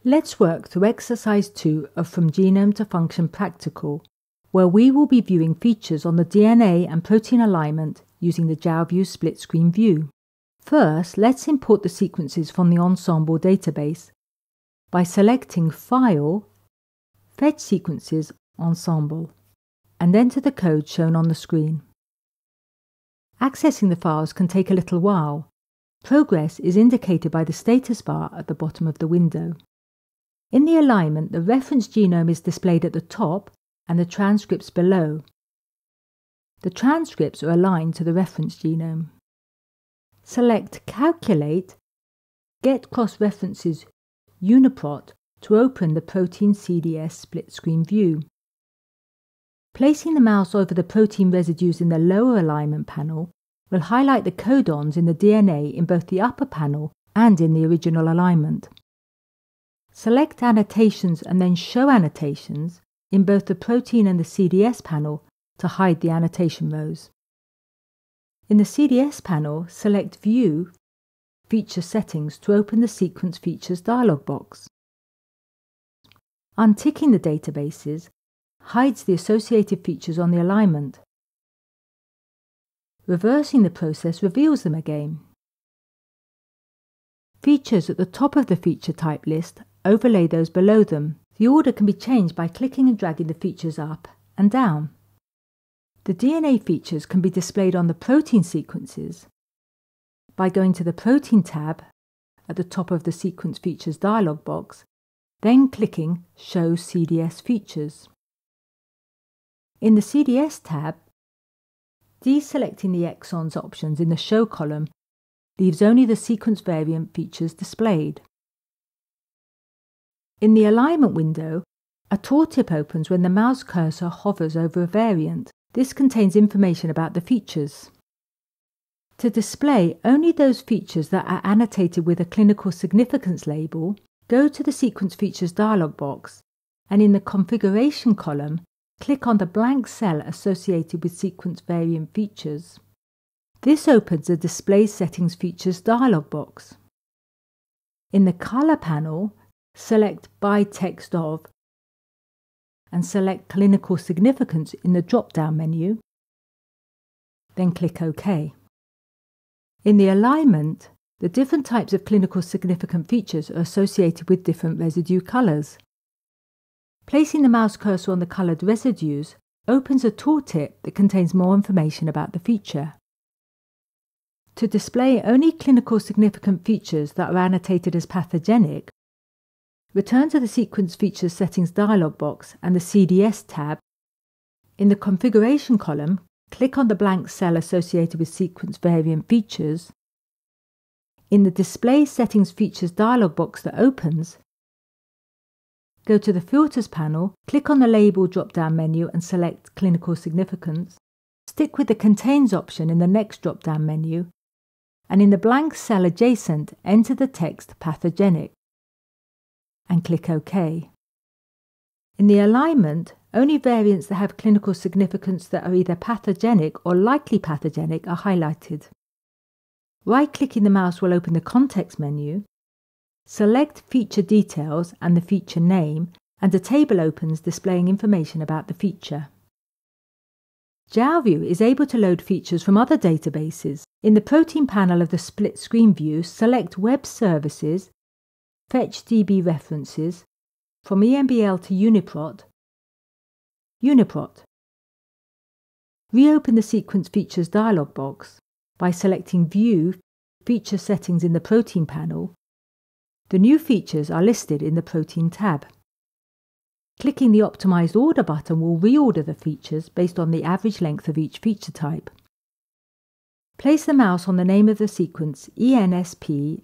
Let's work through exercise 2 of From Genome to Function Practical, where we will be viewing features on the DNA and protein alignment using the GeoView split-screen view. First, let's import the sequences from the Ensembl database by selecting File, Fetch Sequences, Ensembl, and enter the code shown on the screen. Accessing the files can take a little while. Progress is indicated by the status bar at the bottom of the window. In the alignment, the reference genome is displayed at the top and the transcripts below. The transcripts are aligned to the reference genome. Select Calculate, Get Cross-References Uniprot to open the Protein CDS split-screen view. Placing the mouse over the protein residues in the lower alignment panel will highlight the codons in the DNA in both the upper panel and in the original alignment. Select Annotations and then Show Annotations in both the protein and the CDS panel to hide the annotation rows. In the CDS panel, select View, Feature Settings to open the Sequence Features dialog box. Unticking the databases hides the associated features on the alignment. Reversing the process reveals them again. Features at the top of the feature type list overlay those below them. The order can be changed by clicking and dragging the features up and down. The DNA features can be displayed on the protein sequences by going to the Protein tab at the top of the Sequence Features dialog box, then clicking Show CDS Features. In the CDS tab, deselecting the exons options in the Show column leaves only the sequence variant features displayed. In the alignment window, a tooltip opens when the mouse cursor hovers over a variant. This contains information about the features. To display only those features that are annotated with a clinical significance label, go to the Sequence Features dialog box and in the Configuration column, click on the blank cell associated with sequence variant features. This opens the Display Settings Features dialog box. In the Color panel, select By Text Of and select Clinical Significance in the drop-down menu, then click OK. In the alignment, the different types of clinical significant features are associated with different residue colors. Placing the mouse cursor on the colored residues opens a tooltip that contains more information about the feature. To display only clinical significant features that are annotated as pathogenic, return to the Sequence Features Settings dialog box and the CDS tab. In the Configuration column, click on the blank cell associated with sequence variant features. In the Display Settings Features dialog box that opens, go to the Filters panel, click on the Label drop-down menu and select Clinical Significance. Stick with the Contains option in the next drop-down menu, and in the blank cell adjacent, enter the text Pathogenic and click OK. In the alignment, only variants that have clinical significance that are either pathogenic or likely pathogenic are highlighted. Right-clicking the mouse will open the Context menu. Select Feature Details and the feature name, and a table opens displaying information about the feature. GeoView is able to load features from other databases. In the Protein panel of the split-screen view, select Web Services, Fetch DB References, from EMBL to Uniprot, Uniprot. Reopen the Sequence Features dialog box by selecting View, Feature Settings in the Protein panel. The new features are listed in the Protein tab. Clicking the Optimized Order button will reorder the features based on the average length of each feature type. Place the mouse on the name of the sequence ENSP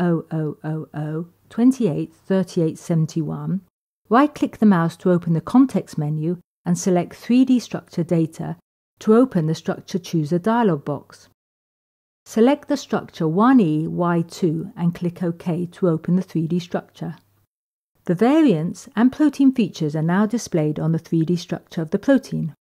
00000283871. Right-click the mouse to open the Context menu and select 3D Structure Data to open the Structure Chooser dialog box. Select the structure 1E-Y2 and click OK to open the 3D structure. The variants and protein features are now displayed on the 3D structure of the protein.